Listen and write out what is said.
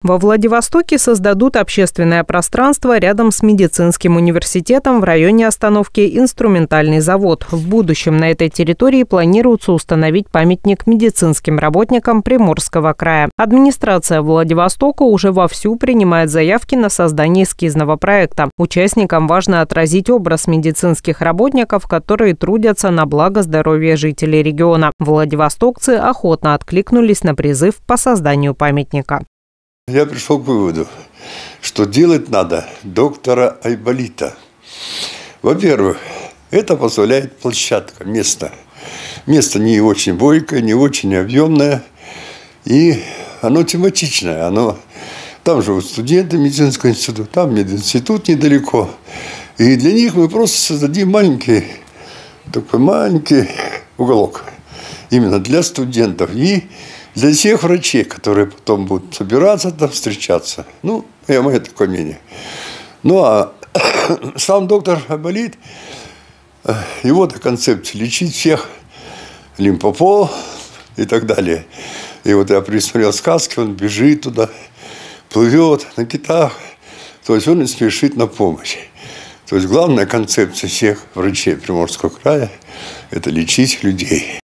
Во Владивостоке создадут общественное пространство рядом с медицинским университетом в районе остановки «Инструментальный завод». В будущем на этой территории планируется установить памятник медицинским работникам Приморского края. Администрация Владивостока уже вовсю принимает заявки на создание эскизного проекта. Участникам важно отразить образ медицинских работников, которые трудятся на благо здоровья жителей региона. Владивостокцы охотно откликнулись на призыв по созданию памятника. Я пришел к выводу, что делать надо доктора Айболита. Во-первых, это позволяет площадка, место. Место не очень бойкое, не очень объемное, и оно тематичное. Там живут студенты медицинского института, там мединститут недалеко. И для них мы просто создадим такой маленький уголок. Именно для студентов и для всех врачей, которые потом будут собираться там, встречаться. Мое такое мнение. А сам доктор Айболит, его-то концепция лечить всех, лимфопол и так далее. И вот я присмотрел сказки, он бежит туда, плывет на китах. То есть он и спешит на помощь. То есть главная концепция всех врачей Приморского края – это лечить людей.